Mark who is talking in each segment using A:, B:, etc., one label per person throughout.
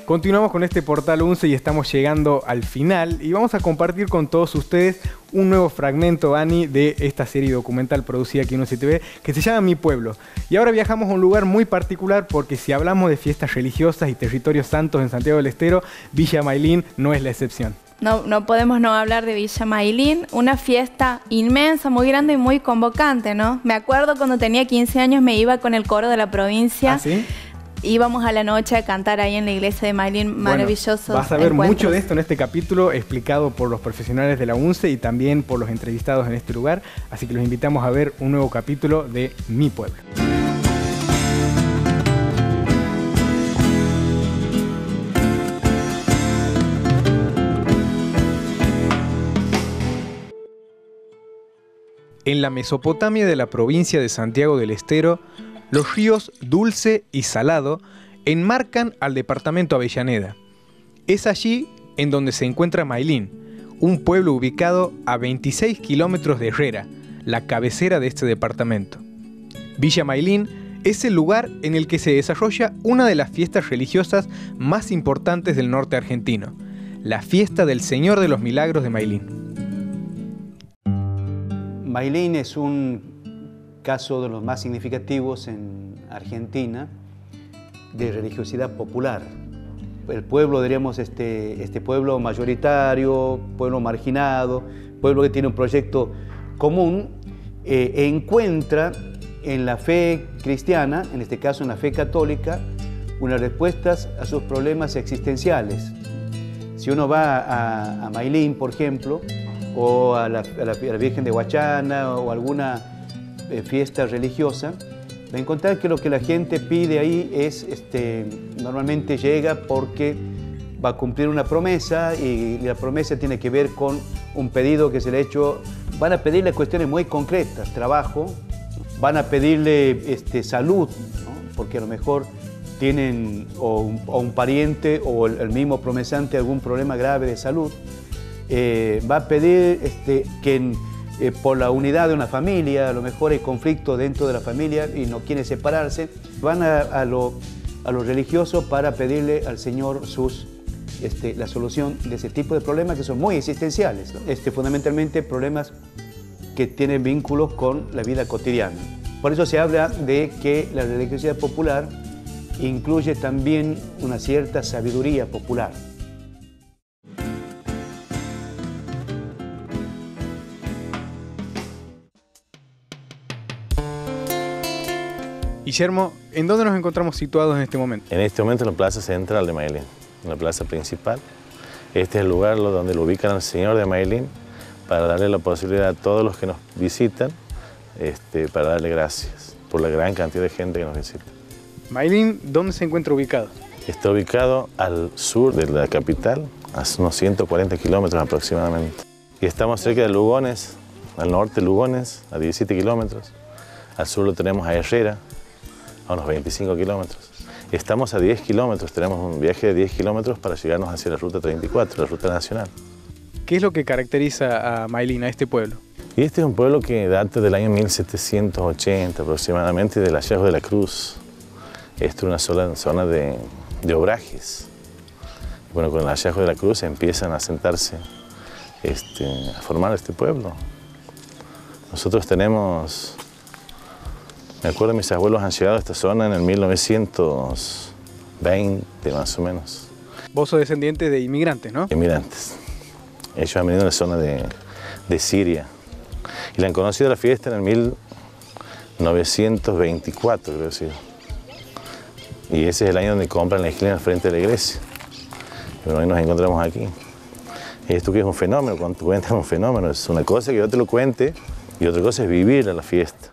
A: Continuamos con este Portal UNCE y estamos llegando al final y vamos a compartir con todos ustedes un nuevo fragmento, Ani, de esta serie documental producida aquí en UNCE TV que se llama Mi Pueblo. Y ahora viajamos a un lugar muy particular porque si hablamos de fiestas religiosas y territorios santos en Santiago del Estero, Villa Maylin no es la excepción.
B: No podemos no hablar de Villa Maylin, una fiesta inmensa, muy grande y muy convocante, ¿no? Me acuerdo cuando tenía 15 años me iba con el coro de la provincia.
A: ¿Ah, sí?
B: Íbamos a la noche a cantar ahí en la iglesia de Maylin, maravillosos
A: encuentros. Vas a ver mucho de esto en este capítulo explicado por los profesionales de la UNCE y también por los entrevistados en este lugar, así que los invitamos a ver un nuevo capítulo de Mi Pueblo. En la Mesopotamia de la provincia de Santiago del Estero, los ríos Dulce y Salado enmarcan al departamento Avellaneda. Es allí en donde se encuentra Maylin, un pueblo ubicado a 26 kilómetros de Herrera, la cabecera de este departamento. Villa Maylin es el lugar en el que se desarrolla una de las fiestas religiosas más importantes del norte argentino, la fiesta del Señor de los Milagros de Maylin.
C: Maylin es un caso de los más significativos en Argentina de religiosidad popular. El pueblo, diríamos, este pueblo mayoritario, pueblo marginado, pueblo que tiene un proyecto común, encuentra en la fe cristiana, en este caso en la fe católica, unas respuestas a sus problemas existenciales. Si uno va a Maylin, por ejemplo, o a la Virgen de Huachana o alguna fiesta religiosa, va a encontrar que lo que la gente pide ahí es, normalmente llega porque va a cumplir una promesa y la promesa tiene que ver con un pedido que se le ha hecho. Van a pedirle cuestiones muy concretas, trabajo, van a pedirle salud, ¿no? Porque a lo mejor tienen o un pariente o el mismo promesante algún problema grave de salud. Va a pedir que por la unidad de una familia, a lo mejor hay conflicto dentro de la familia y no quieren separarse, van a lo religioso para pedirle al Señor la solución de ese tipo de problemas que son muy existenciales, ¿no? Fundamentalmente problemas que tienen vínculos con la vida cotidiana. Por eso se habla de que la religiosidad popular incluye también una cierta sabiduría popular.
A: Guillermo, ¿en dónde nos encontramos situados en este momento?
D: En este momento en la plaza central de Maylin, en la plaza principal. Este es el lugar donde lo ubican al Señor de Maylin para darle la posibilidad a todos los que nos visitan, para darle gracias por la gran cantidad de gente que nos visita.
A: Maylin, ¿dónde se encuentra ubicado?
D: Está ubicado al sur de la capital, a unos 140 kilómetros aproximadamente. Y estamos cerca de Lugones, al norte de Lugones, a 17 kilómetros. Al sur lo tenemos a Herrera, a unos 25 kilómetros. Estamos a 10 kilómetros, tenemos un viaje de 10 kilómetros para llegarnos hacia la Ruta 34, la Ruta Nacional.
A: ¿Qué es lo que caracteriza a Maylin, a este pueblo?
D: Y este es un pueblo que data del año 1780 aproximadamente, del hallazgo de la Cruz. Esto es una zona de obrajes. Bueno, con el hallazgo de la Cruz empiezan a asentarse, a formar este pueblo. Nosotros tenemos... Me acuerdo, mis abuelos han llegado a esta zona en el 1920, más o menos.
A: Vos sos descendiente de inmigrantes, ¿no?
D: Inmigrantes. Ellos han venido de la zona de Siria. Y la han conocido la fiesta en el 1924, creo que ha sido. Y ese es el año donde compran la esquina al frente de la iglesia. Y bueno, hoy nos encontramos aquí. Y esto que es un fenómeno, cuando tú cuentas un fenómeno, es una cosa que yo te lo cuente y otra cosa es vivir a la fiesta.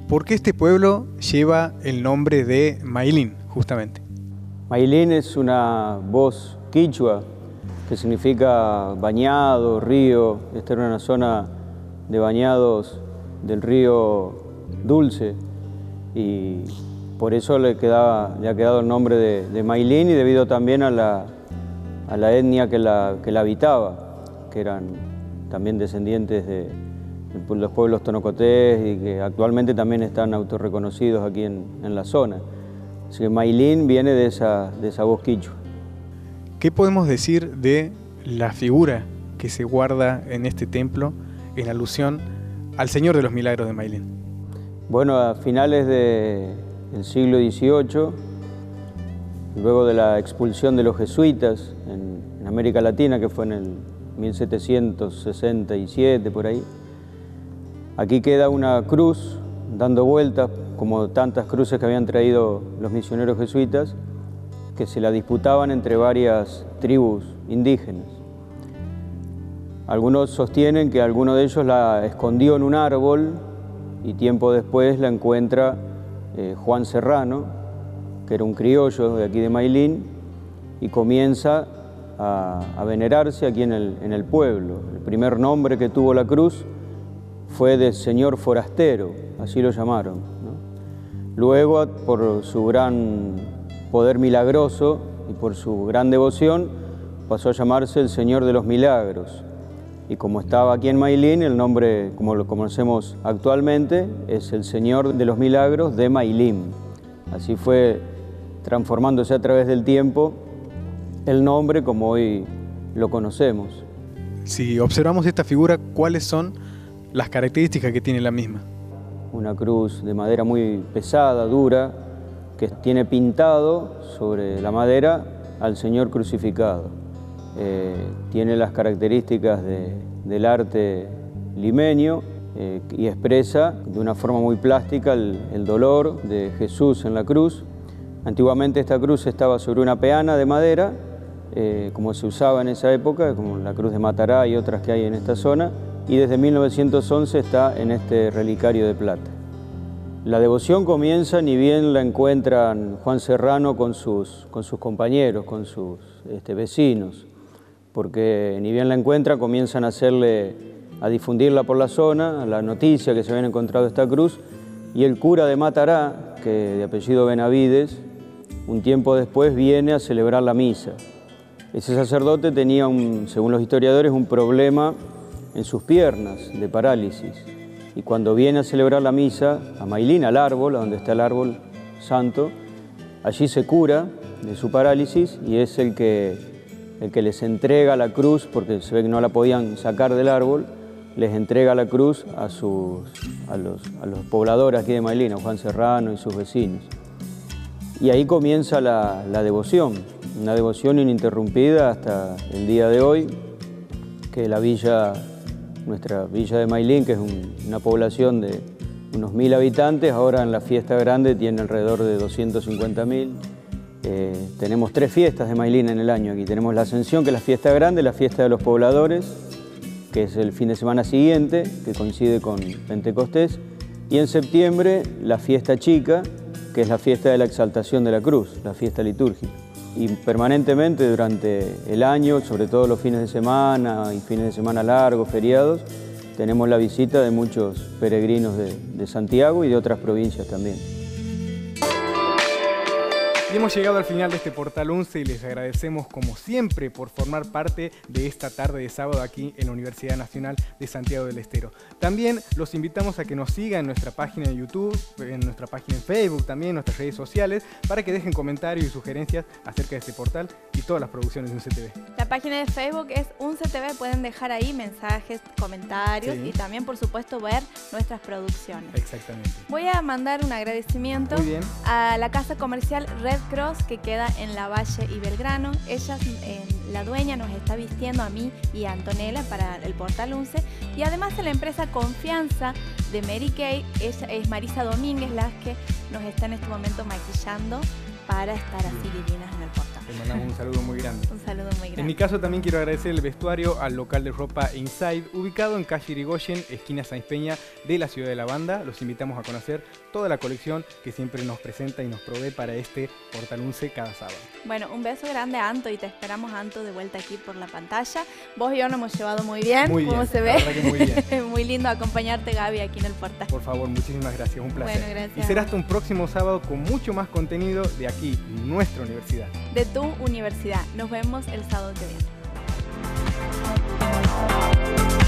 A: ¿Por qué este pueblo lleva el nombre de Maylín, justamente?
E: Maylín es una voz quichua que significa bañado, río. Esta era una zona de bañados del río Dulce y por eso le ha quedado el nombre de Maylín, y debido también a la etnia que la habitaba, que eran también descendientes de los pueblos tonocotés y que actualmente también están autorreconocidos aquí en la zona. Así que Maylín viene de esa voz quichua.
A: ¿Qué podemos decir de la figura que se guarda en este templo en alusión al Señor de los Milagros de Maylín?
E: Bueno, a finales del siglo XVIII, luego de la expulsión de los jesuitas en América Latina, que fue en el 1767, por ahí, aquí queda una cruz dando vueltas, como tantas cruces que habían traído los misioneros jesuitas, que se la disputaban entre varias tribus indígenas. Algunos sostienen que alguno de ellos la escondió en un árbol y tiempo después la encuentra Juan Serrano, que era un criollo de aquí de Maylín, y comienza a venerarse aquí en el pueblo. El primer nombre que tuvo la cruz fue de señor forastero, así lo llamaron, ¿no? Luego, por su gran poder milagroso y por su gran devoción, pasó a llamarse el Señor de los Milagros. Y como estaba aquí en Maylín, el nombre, como lo conocemos actualmente, es el Señor de los Milagros de Maylín. Así fue transformándose a través del tiempo el nombre como hoy lo conocemos.
A: Si observamos esta figura, ¿cuáles son las características que tiene la misma?
E: Una cruz de madera muy pesada, dura, que tiene pintado sobre la madera al Señor crucificado. Tiene las características del arte limeño y expresa de una forma muy plástica el dolor de Jesús en la cruz. Antiguamente esta cruz estaba sobre una peana de madera, como se usaba en esa época, como la cruz de Matará y otras que hay en esta zona, y desde 1911 está en este relicario de plata. La devoción comienza ni bien la encuentran Juan Serrano con sus compañeros, con sus vecinos, porque ni bien la encuentran comienzan a difundirla por la zona, la noticia que se habían encontrado esta cruz, y el cura de Matará, que de apellido Benavides, un tiempo después viene a celebrar la misa. Ese sacerdote tenía, según los historiadores, un problema en sus piernas de parálisis. Y cuando viene a celebrar la misa a Maylín, al árbol, donde está el árbol santo, allí se cura de su parálisis y es el que les entrega la cruz, porque se ve que no la podían sacar del árbol, les entrega la cruz a los pobladores aquí de Maylín, a Juan Serrano y sus vecinos. Y ahí comienza la devoción, una devoción ininterrumpida hasta el día de hoy, que nuestra villa de Maylín, que es una población de unos 1000 habitantes, ahora en la fiesta grande tiene alrededor de 250.000. Tenemos 3 fiestas de Maylín en el año aquí. Tenemos la Ascensión, que es la fiesta grande, la fiesta de los pobladores, que es el fin de semana siguiente, que coincide con Pentecostés, y en septiembre la fiesta chica, que es la fiesta de la Exaltación de la Cruz, la fiesta litúrgica. Y permanentemente durante el año, sobre todo los fines de semana y fines de semana largos, feriados, tenemos la visita de muchos peregrinos de Santiago y de otras provincias también.
A: Y hemos llegado al final de este Portal 11 y les agradecemos como siempre por formar parte de esta tarde de sábado aquí en la Universidad Nacional de Santiago del Estero. También los invitamos a que nos sigan en nuestra página de YouTube, en nuestra página en Facebook, también en nuestras redes sociales, para que dejen comentarios y sugerencias acerca de este portal y todas las producciones de UNCTV.
B: La página de Facebook es UNCTV, pueden dejar ahí mensajes, comentarios y también, por supuesto, ver nuestras producciones.
A: Exactamente.
B: Voy a mandar un agradecimiento a la casa comercial Red Cross, que queda en La Valle y Belgrano. La dueña nos está vistiendo a mí y a Antonella para el Portal 11, y además a la empresa Confianza de Mary Kay. Ella es Marisa Domínguez, la que nos está en este momento maquillando para estar así divinas en el portal.
A: Te mandamos un saludo muy grande.
B: Un saludo muy grande.
A: En mi caso también quiero agradecer el vestuario al local de ropa Inside, ubicado en calle Irigoyen, esquina Sáenz Peña de la ciudad de La Banda. Los invitamos a conocer toda la colección que siempre nos presenta y nos provee para este Portalunce cada sábado.
B: Bueno, un beso grande a Anto y te esperamos, Anto, de vuelta aquí por la pantalla. Vos y yo nos hemos llevado muy bien,
A: muy
B: ¿cómo
A: bien,
B: se ve?
A: La verdad que muy bien.
B: Muy lindo acompañarte, Gaby, aquí en el portal.
A: Por favor, muchísimas gracias, un placer.
B: Bueno, gracias.
A: Y será hasta un próximo sábado con mucho más contenido de aquí, nuestra universidad.
B: De tu universidad. Nos vemos el sábado que viene.